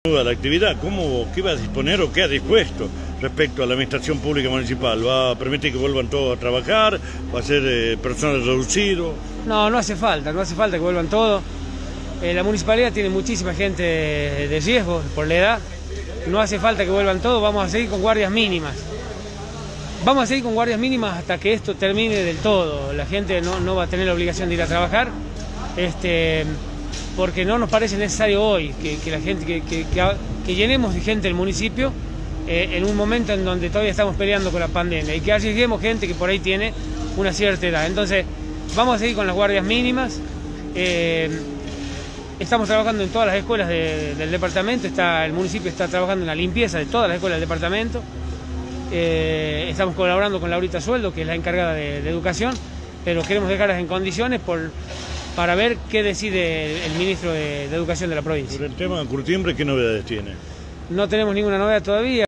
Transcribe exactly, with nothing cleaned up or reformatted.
A la actividad, ¿cómo, qué va a disponer o qué ha dispuesto respecto a la administración pública municipal? ¿Va a permitir que vuelvan todos a trabajar? ¿Va a ser eh, personal reducido? No, no hace falta, no hace falta que vuelvan todos. Eh, la municipalidad tiene muchísima gente de riesgo por la edad. No hace falta que vuelvan todos, vamos a seguir con guardias mínimas. Vamos a seguir con guardias mínimas hasta que esto termine del todo. La gente no, no va a tener la obligación de ir a trabajar. Este... porque no nos parece necesario hoy que, que la gente que, que, que, que llenemos de gente el municipio eh, en un momento en donde todavía estamos peleando con la pandemia y que arriesguemos gente que por ahí tiene una cierta edad. Entonces vamos a seguir con las guardias mínimas. Eh, estamos trabajando en todas las escuelas de, del departamento. Está, el municipio está trabajando en la limpieza de todas las escuelas del departamento. Eh, estamos colaborando con Laurita Sueldo, que es la encargada de, de educación, pero queremos dejarlas en condiciones por para ver qué decide el ministro de, de Educación de la provincia. Sobre el tema de Curtiembre, ¿qué novedades tiene? No tenemos ninguna novedad todavía.